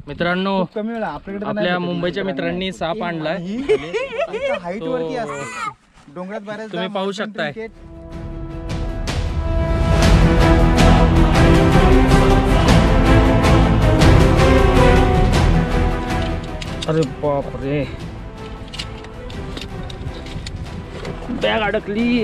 मित्रांनो कमी वेळा आपल्याकडे आपल्या मुंबईच्या मित्रांनी साप आणलाय हाईट वरती असते डोंगरात बऱ्याच तुम्ही पाहू शकताय अरे बाप रे बॅग अडकली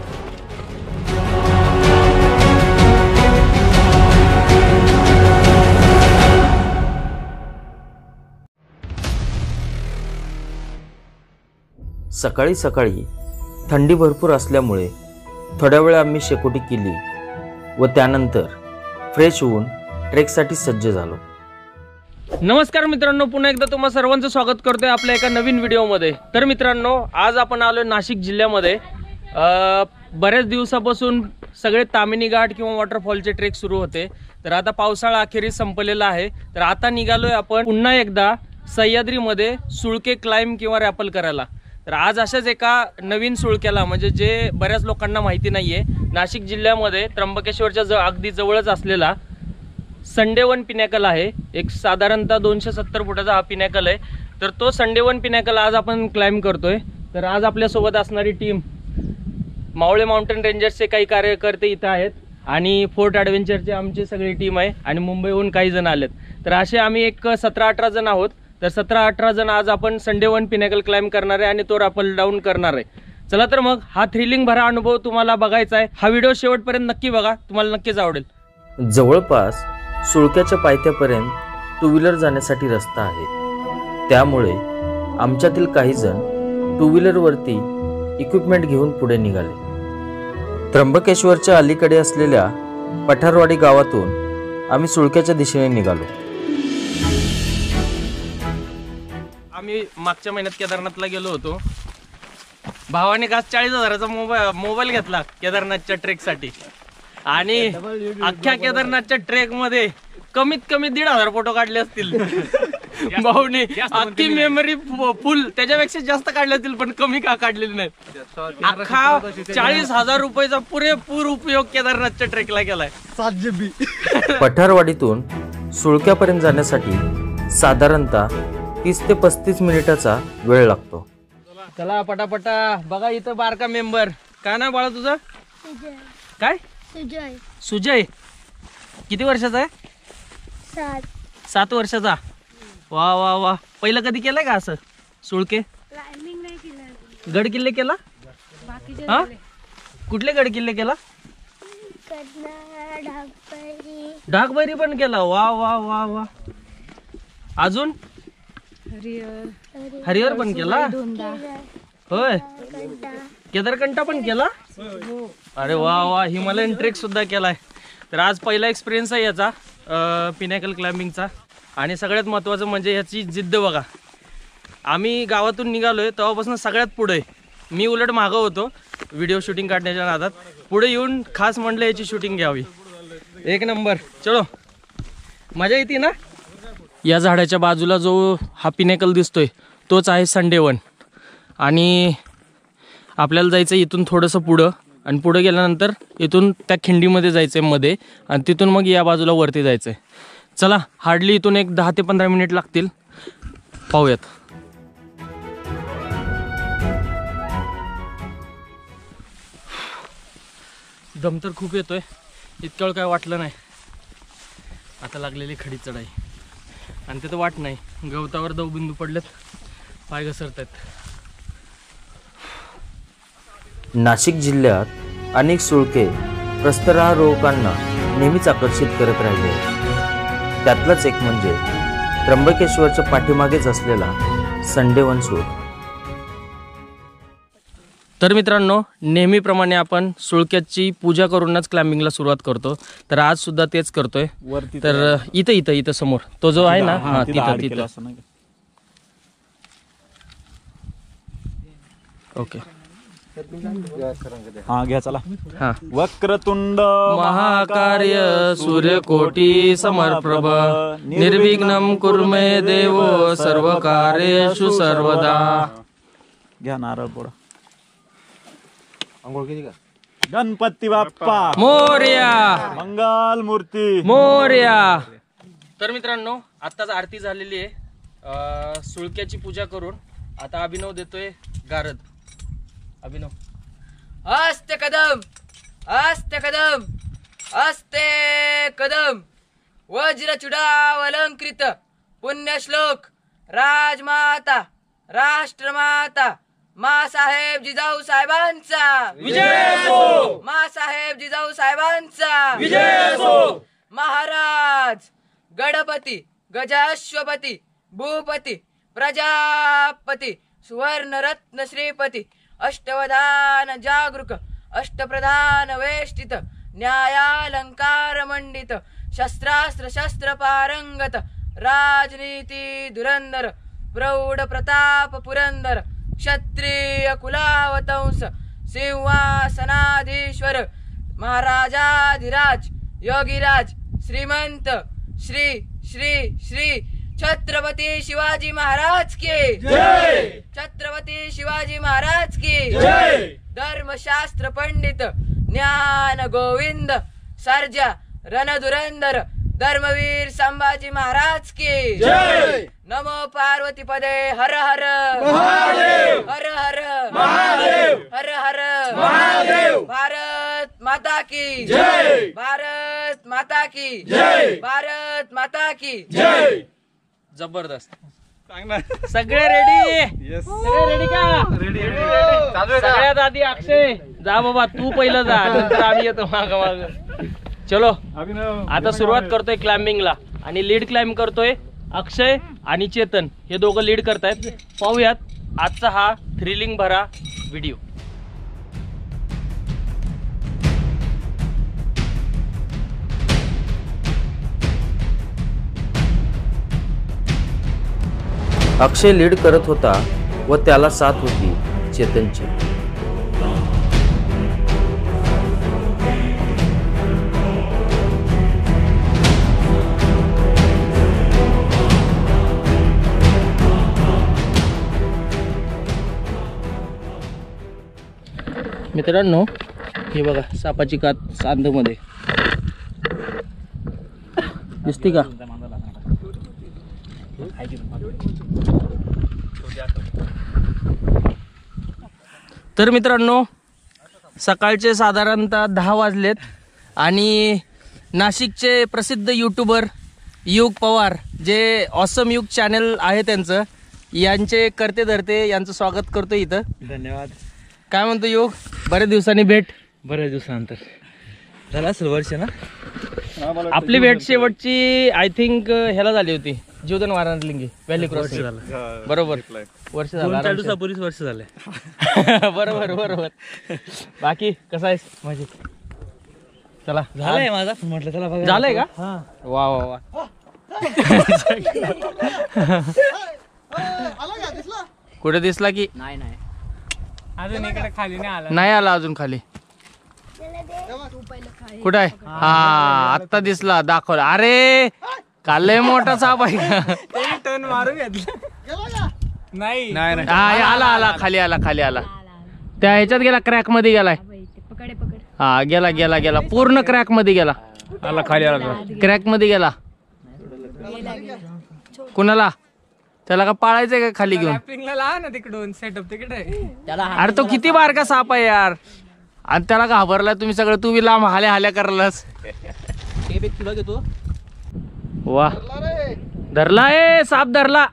सकाळी सकाळी थंडी भरपूर असल्यामुळे थोड्या वेळ आम्ही शेकोटी केली व त्यानंतर फ्रेश होऊन ट्रेकसाठी सज्ज झालो. नमस्कार मित्रांनो, पुन्हा एकदा तुम्हा सर्वांचं स्वागत करतोय आपल्या एका नवीन व्हिडिओमध्ये. तर मित्रांनो, आज आपण आलोय नाशिक जिल्ह्यामध्ये. बऱ्याच दिवसापासून सगळे तामिनी घाट किंवा वॉटरफॉलचे ट्रेक सुरू होते. तर आता पावसाळा अखेरीस संपलेला आहे. तर आता निघालोय आपण पुन्हा एकदा सह्याद्रीमध्ये सुळके क्लाइम्ब किंवा रॅपल करायला. तर आज अशाच एका नवीन सुळक्याला, म्हणजे जे बऱ्याच लोकांना माहिती नाहीये, नाशिक जिल्ह्यामध्ये त्र्यंबकेश्वरच्या अगदी जवळच असलेला संडे वन पिनॅकल आहे. एक साधारणतः 270 फुटाचा हा पिनॅकल आहे. तर तो संडे वन पिनॅकल आज आपण क्लाइम्ब करतोय. तर आज आपल्यासोबत असणारी टीम मावळे माउंटेन रेंजर्सचे काही कार्यकर्ते इथं आहेत आणि फोर्ट ॲडव्हेंचरची आमची सगळी टीम आहे आणि मुंबईहून काही जण आलेत. तर असे आम्ही एक 17-18 जण आहोत. तर 17-18 जण आज आपण संडे वन पिनॅकल क्लाइम्ब करणार आहे आणि तो रॅपल डाऊन करणार आहे. चला तर मग हा थ्रिलिंग भरा अनुभव तुम्हाला बघायचा आहे. हा व्हिडिओ शेवटपर्यंत नक्की बघा, तुम्हाला नक्कीच आवडेल. जवळपास सुळक्याच्या पायथ्यापर्यंत टू व्हीलर जाण्यासाठी रस्ता आहे. त्यामुळे आमच्यातील काही जण टू व्हीलरवरती इक्विपमेंट घेऊन पुढे निघाले. त्र्यंबकेश्वरच्या अलीकडे असलेल्या पठारवाडी गावातून आम्ही सुळक्याच्या दिशेने निघालो. आम्ही मागच्या महिन्यात केदारनाथला गेलो होतो. भावाने खास 40,000चा मोबाईल घेतला केदारनाथच्या ट्रेकसाठी आणि अख्ख्या केदारनाथच्या ट्रेक मध्ये कमीत कमी 1,500 फोटो काढले असतील. भाऊने अख्खी मेमरी फुल, त्याच्यापेक्षा जास्त काढले असतील पण कमी का काढलेली नाही. अख्खा 40,000 रुपयाचा पुरेपूर उपयोग केदारनाथच्या ट्रेकला केलाय. 7 GB. पठारवाडीतून सुळक्यापर्यंत जाण्यासाठी साधारणतः 30 ते 35 मिनिटाचा वेळ लागतो. चला पटापटा बघा. इथं बारका मेंबर. काय नाव बाळा तुझं? काय? सुजय. किती वर्षाचा आहे? 7 वर्षाचा. वा वा वा. पहिलं कधी केलंय का असं सुळके? गड किल्ले केला? हा, कुठले गड किल्ले केला? ढाकबैरी पण केला. वा वा वा वा. अजून हरिहर पण केला? होय. केदारकंठा पण केला? अरे वा वा. हिमालयन ट्रेक सुद्धा केलाय. तर आज पहिला एक्सपिरियन्स आहे याचा पिनॅकल क्लाइम्बिंगचा. आणि सगळ्यात महत्त्वाचं म्हणजे ह्याची जिद्द बघा. आम्ही गावातून निघालोय तेव्हापासून सगळ्यात पुढे. मी उलट मागं होतो व्हिडिओ शूटिंग काढण्याच्या नादात. पुढे येऊन खास म्हणलं याची शूटिंग घ्यावी. एक नंबर. चलो, मजा येते ना. या झाडाच्या बाजूला जो हा पिनॅकल दिसतोय तोच आहे संडे वन. आणि आपल्याला जायचं इथून थोडंसं पुढं आणि पुढे गेल्यानंतर इथून त्या खिंडीमध्ये जायचं आहे मध्ये आणि तिथून मग या बाजूला वरती जायचं आहे. चला, हार्डली इथून एक 10 ते 15 मिनिट लागतील. पाहूयात. दम तर खूप येतोय. इतक्या वेळ काय वाटलं नाही. आता लागलेली खडी चढाई आणि तिथं वाट नाही. गवतावर दवबिंदू पडलेत, पाय घसरत आहेत. नाशिक जिल्ह्यात अनेक सुळके प्रस्तरारोहकांना नेहमीच आकर्षित करत राहिले आहेत. त्यातलंच एक म्हणजे त्र्यंबकेश्वरच्या पाठीमागेच असलेला संडे वन सुळका. तर मित्रांनो, नेहमीप्रमाणे आपण सुळक्याची पूजा करूनच क्लाइम्बिंगला सुरुवात करतो. तर आज सुद्धा तेच करतोय. तर इथं समोर तो जो आहे ना, हा तिथं. ओके, हा घ्या. चला. हा. वक्रतुंड महाकार्य सूर्यकोटी समप्रभ निर्विघ्नं कुरु मे देव सर्व कार्येषु सर्वदा. घ्या नारळ पोळा. अंघोळ किती का? गणपती बाप्पा मोरया. मंगल मूर्ती मोरया. तर मित्रांनो आत्ताच आरती झालेली आहे, सुळक्याची पूजा करून आता अभिनव देतोय गारद. अभिनव. हस्ते कदम हस्ते कदम हस्ते कदम वज्र चुडावलंकृत पुण्यश्लोक राजमाता राष्ट्रमाता मासाहेब जिजाऊ साहेबांचा विजय असो. मासाहेब जिजाऊ साहेबांचा विजय असो. महाराज गणपती गजाश्वपती भूपती प्रजापती सुवर्णरत्न श्रीपती अष्टवधान जागरूक अष्टप्रधान वेष्टित न्यायालंकार मंडित शस्त्रास्त्र शस्त्र पारंगत राजनीती धुरंधर प्रौढ प्रताप पुरंदर क्षत्रिय कुलावतंस सिंहासनाधीश्वर महाराजाधिराज योगीराज श्रीमंत श्री श्री श्री छत्रपती शिवाजी महाराज की जय. छत्रपती शिवाजी महाराज की जय. धर्मशास्त्र पंडित ज्ञान गोविंद सर्जा रणधुरंदर धर्मवीर संभाजी महाराज की जय. नमो पार्वती पदे हर हर महादेव. हर हर महादेव. हर हर महादेव. भारत माता की जय. भारत माता की जय. भारत माता की जय. जबरदस्त. सगळे रेडी. सगळे रेडी का? सगळ्यात आधी अक्षय जा बाबा, तू पहिलं जा, नंतर आम्ही येतो माग माग. चलो आता सुरुवात करतोय क्लाइम्बिंगला आणि लीड क्लाइम्ब करतोय अक्षय आणि चेतन, हे दोघं लीड करतायत. पाहूयात आजचा हा थ्रिलिंग भरा व्हिडिओ. अक्षय लीड करत होता व त्याला साथ होती चेतनची. मित्रांनो हे बघा सापाची कात सांदमध्ये दिसते का? तर मित्रांनो सकाळचे साधारणतः 10 वाजलेत आणि नाशिकचे प्रसिद्ध यूट्यूबर युग पवार, जे ऑसम युग चॅनल आहे त्यांचं, यांचे करते धरते यांचं स्वागत करतो इथं. धन्यवाद. काय म्हणतो युग, बऱ्याच दिवसांनी भेट. बऱ्याच दिवसानंतर झाला असेल वर्ष ना. आपली भेट शेवटची आय थिंक ह्याला झाली होती, जीवदान वाराणलिंगी व्हॅली क्रॉसिंग. बरोबर वर्ष झालं. 4 दिवसापूर्वीच वर्ष झाले. बरोबर बरोबर. बाकी कसं आहेस? मजेत. चला झालंय माझा म्हटलं चला बघा. झालंय का? हा. वा वा वा. कुठे दिसला की नाही नाही अजून इकडे खाली नाही आला. नाही आला अजून खाली? कुठे आहे? हा आत्ता दिसला, दाखवला. अरे काल लय मोठा साप आहे का? टर्न मारून घेतला. नाही नाही हा आला आला खाली आला खाली आला. त्या ह्याच्यात गेला, क्रॅक मध्ये गेलाय. हा गेला गेला गेला पूर्ण क्रॅक मध्ये गेला. आला खाली आला. क्रॅक मध्ये गेला. कुणाला? त्याला का पाळायचंय का खाली घेऊन? ना तिकडून सेटअप तिकडे. अरे तो किती बारका साप आहे यार, आणि त्याला घाबरला तुम्ही सगळं. तू बी लांब हाल्या हाल्या करलास. तुला घेतो. वा धरला ए साप धरला.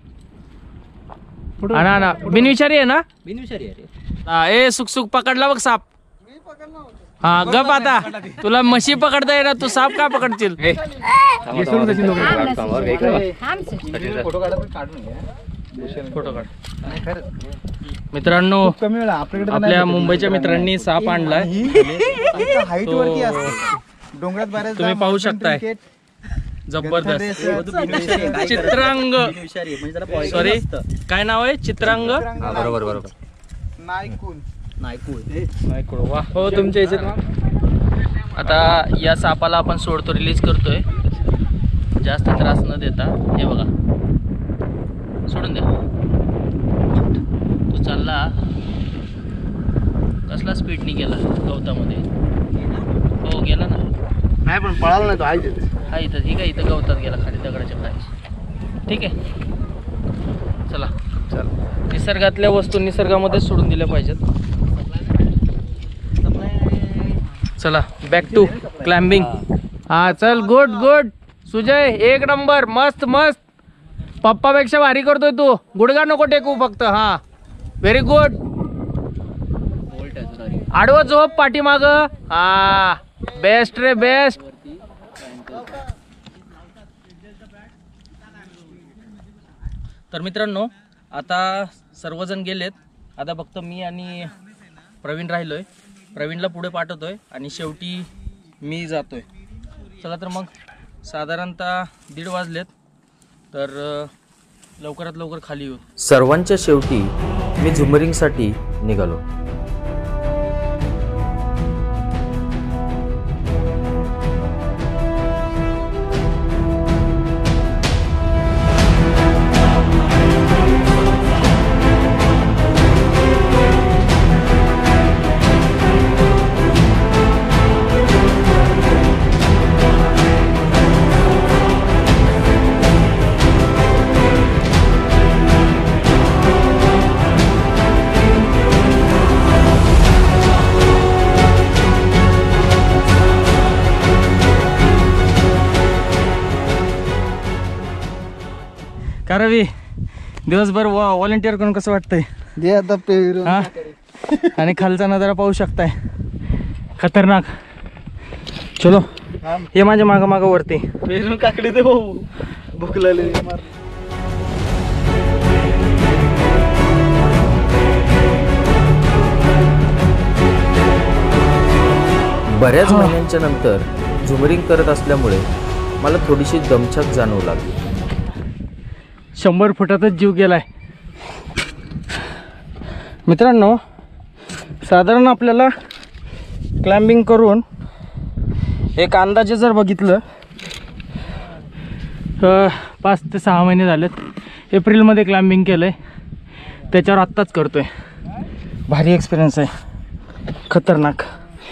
ना ना बिनविषारी आहे ना? बिनविषारी आहे. हा, ए सुक सुक पकडला बघ साप. हा गप आता, तुला म्हशी पकडता येणार, तू साप का पकडतील? फोटो काढ. मित्रांनो आपल्या मुंबईच्या मित्रांनी साप आणलाय. हाईट तो- वरती असते डोंगरात बऱ्याच. तुम्ही पाहू शकताय. जबरदस्त चित्रांग. सॉरी काय नाव आहे? चित्रांग. बरोबर बरोबर. नायकून. वा हो तुमच्या याच्यात. आता या सापाला आपण सोडतो, रिलीज करतोय जास्त त्रास न देता. हे बघा सोडून द्या. तो चालला कसला स्पीडनी गेला गवतामध्ये. हो गेला ना. नाही पण पळाला नाही तो आहे तिथे. हा इथं ठीक आहे, इथं गवतात गेला खाली दगडाच्या खाली. ठीक आहे, चला चल. निसर्गातल्या वस्तू निसर्गामध्येच सोडून दिल्या पाहिजेत. चला बॅक टू क्लाइम्बिंग. हा चल, गुड गुड सुजय, एक नंबर, मस्त मस्त. पप्पापेक्षा भारी करतोय तू, गुडघा नको टेकू फक्त. हा व्हेरी गुड. आडवं झोप पाठीमाग. हा बेस्ट रे बेस्ट. तर मित्रांनो, आता सर्वजण गेलेत, आता फक्त मी आणि प्रवीण राहिलोय. प्रवीणला पुढे पाठवतोय आणि शेवटी मी जातोय. चला तर मग, साधारणतः 1:30 वाजलेत, तर लवकरात लवकर खाली येऊ. सर्वांच्या शेवटी मी झुमरिंगसाठी निघालो. का रवी, दिवसभर व्हॉलेंटियर करून कसं वाटतंय? दे आता पेरू. हा, आणि खालचा नजारा पाहू शकताय, खतरनाक. चलो, हे माझ्या मागं मागं वरती. पेरू काकडे दे भाऊ, भूक लागली. बऱ्याच महिन्यांच्या नंतर झुमरिंग करत असल्यामुळे मला थोडीशी दमछाक जाणवू लागली. 100 फुटातच जीव गेलाय. मित्रांनो, साधारण आपल्याला क्लाइम्बिंग करून एक अंदाजे जर बघितलं, 5 ते 6 महिने झालेत. एप्रिलमध्ये क्लाइम्बिंग केलं आहे, त्याच्यावर आत्ताच करतोय. भारी एक्सपिरियन्स आहे, खतरनाक.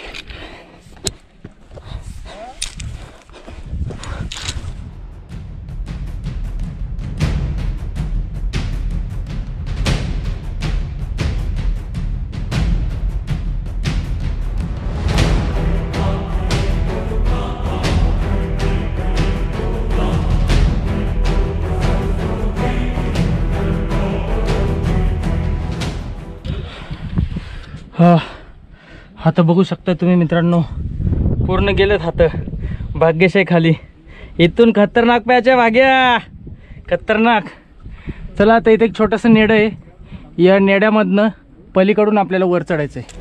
हात बघू शकता तुम्ही मित्रांनो, पूर्ण गेलेत हात. भाग्यशाही खाली. इथून खतरनाक पॅच आहे भाग्या, खतरनाक. चला, आता इथे एक छोटंसं नेडं आहे, या नेड्यामधनं पलीकडून आपल्याला वर चढायचं आहे.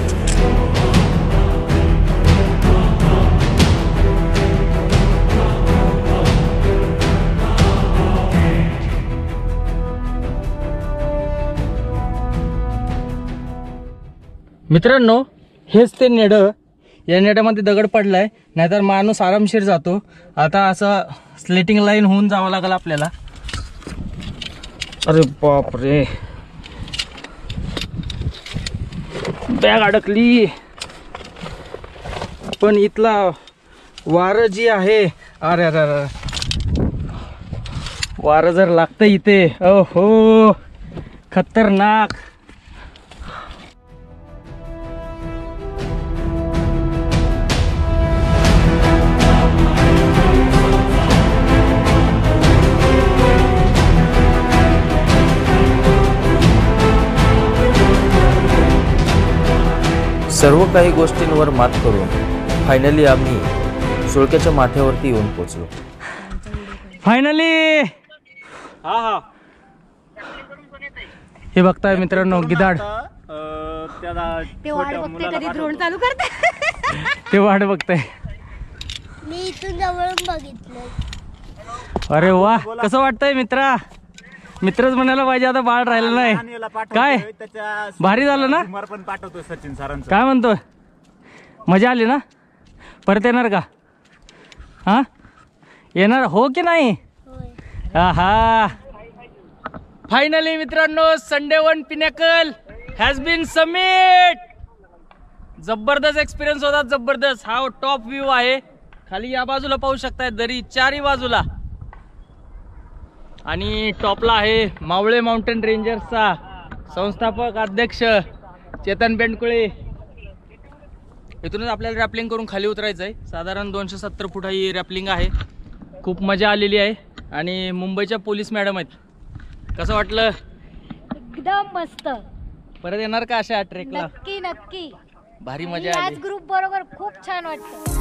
मित्रांनो, हेच ते नेडं. या नेड्यामध्ये दगड पडलाय, नाहीतर माणूस आरामशीर जातो. आता असं स्लेटिंग लाईन होऊन जावं लागेल आपल्याला. अरे बाप रे, बॅग अडकली. पण इथला वारं जी आहे, अरे अरे अरे, वारं जर लागतं इथे, ओहो खतरनाक. सर्व काही गोष्टींवर मात करून फायनली आम्ही सुळक्याच्या माथ्यावरती येऊन पोहोचलो. फायनली. हा, हे बघताय मित्रांनो, गिधाड. ते वाट बघते कधी ड्रोन चालू करते. ते वाट बघताय. मी इथून जवळून बघितलं. अरे वा, कसं वाटतंय मित्रा? मित्रच म्हणायला पाहिजे, आता बाळ राहिलं नाही. काय भारी झालं ना? पण पाठवतो सचिन सरांचं. काय म्हणतो, मजा आली ना? परत येणार का? हा, येणार हो की नाही? हा, फायनली मित्रांनो, Sunday 1 pinnacle has been summit. जबरदस्त एक्सपिरियन्स होता, जबरदस्त. हा टॉप व्ह्यू आहे, खाली या बाजूला पाहू शकताय दरी चारही बाजूला. आणि टॉपला आहे मावळे माउंटेन रेंजर्सचा संस्थापक अध्यक्ष चेतन बेंडकुळे. इथूनच आपल्याला रॅपलिंग करून खाली उतरायचं आहे. साधारण 270 फूट ही रॅपलिंग आहे. खूप मजा आलेली आहे. आणि मुंबईच्या पोलीस मॅडम आहेत. कसं वाटलं? एकदम मस्त. परत येणार का अशा ट्रेकला? नक्की नक्की. भारी मजा याच आली. ग्रुप बरोबर खूप छान वाटतं.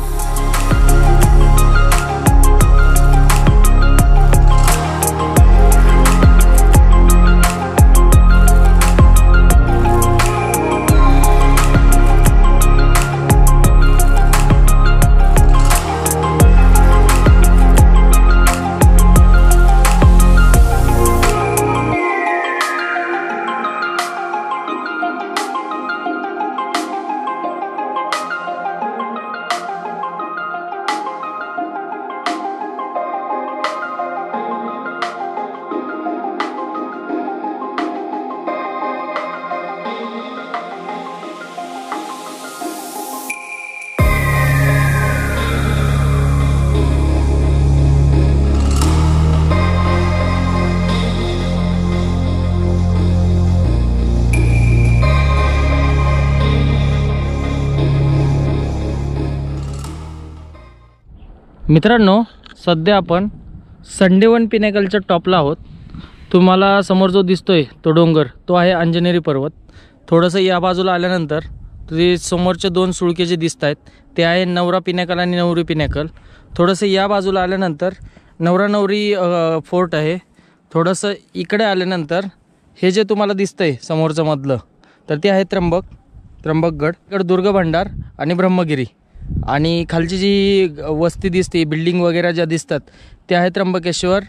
मित्रांनो, सध्या आपण संडेवन पिनेकलच्या टॉपला आहोत. तुम्हाला समोर जो दिसतोय तो डोंगर, तो आहे अंजनेरी पर्वत. थोडंसं या बाजूला आल्यानंतर ते समोरचे 2 सुळके जे दिसत आहेत ते आहे नवरा पिनेकल आणि नवरी पिनेकल. थोडंसं या बाजूला आल्यानंतर नवरा नवरी फोर्ट आहे. थोडंसं इकडे आल्यानंतर हे जे तुम्हाला दिसतंय समोरचं मधलं, तर ते आहे त्र्यंबकगड. इकडे दुर्ग भंडार आणि ब्रह्मगिरी. आणि खालची जी वस्ती दिसते, बिल्डिंग वगैरे ज्या दिसतात त्या आहे त्र्यंबकेश्वर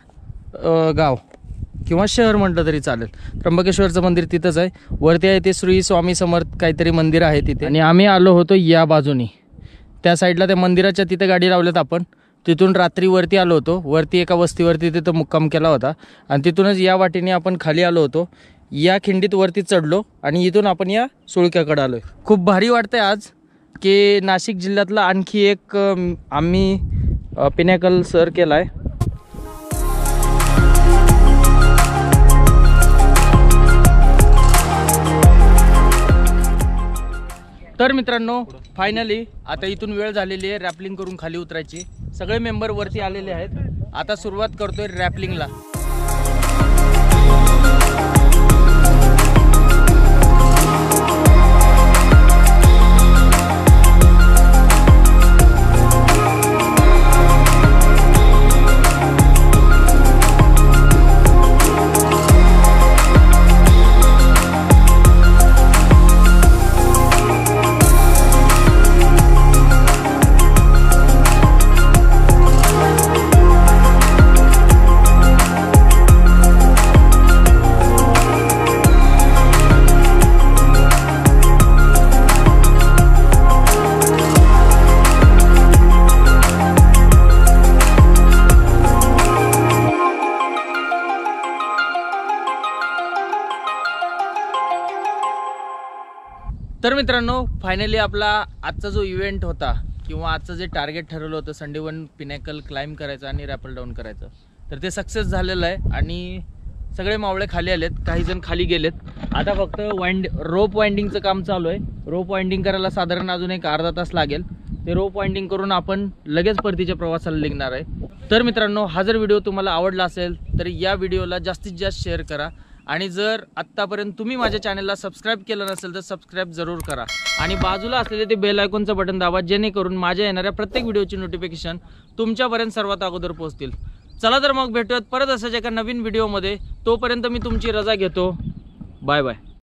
गाव किंवा शहर म्हटलं तरी चालेल. त्र्यंबकेश्वरचं मंदिर तिथंच आहे. वरती आहे ते श्री स्वामी समर्थ काहीतरी मंदिर आहे तिथे. आणि आम्ही आलो होतो या बाजूनी, त्या साईडला त्या मंदिराच्या तिथे गाडी लावल्यात आपण. तिथून रात्री वरती आलो होतो. वरती एका वस्तीवरती तिथं मुक्काम केला होता. आणि तिथूनच या वाटेने आपण खाली आलो होतो. या खिंडीत वरती चढलो आणि इथून आपण या सुळक्याकडे आलोय. खूप भारी वाटतंय आज की नाशिक जिल्ह्यातला आणखी एक आम्ही पिनेकल सर केला आहे. तर मित्रांनो, फायनली आता इथून वेळ झालेली आहे रॅपलिंग करून खाली उतरायची. सगळे मेंबर वरती आलेले आहेत. आता सुरुवात करतोय रॅपलिंगला. तर मित्रांनो, फायनली आपला आजचा जो इव्हेंट होता किंवा आजचं जे टार्गेट ठरवलं होतं संडेवन पिनेकल क्लाइंब करायचं आणि रॅपल डाऊन करायचं, तर ते सक्सेस झालेलं आहे. आणि सगळे मावळे खाली आलेत, काही जण खाली गेलेत. आता फक्त रोप वाइंडिंगचं काम चालू आहे. रोप वाइंडिंग करायला साधारण अजून एक अर्धा तास लागेल. ते रोप वाइंडिंग करून आपण लगेच परतीच्या प्रवासाला निघणार आहे. तर मित्रांनो, हा जर व्हिडिओ तुम्हाला आवडला असेल तर या व्हिडिओला जास्तीत जास्त शेअर करा. आणि जर आत्तापर्यंत तुम्ही माझ्या चॅनलला सबस्क्राईब केलं नसेल तर सबस्क्राईब जरूर करा. आणि बाजूला असलेले ते बेल आयकॉनचं बटन दाबा, जेणेकरून माझ्या येणाऱ्या प्रत्येक व्हिडिओची नोटिफिकेशन तुमच्यापर्यंत सर्वात अगोदर पोहोचतील. चला तर मग भेटूयात परत अशाच एका नवीन व्हिडिओमध्ये. तोपर्यंत मी तुमची रजा घेतो. Bye bye.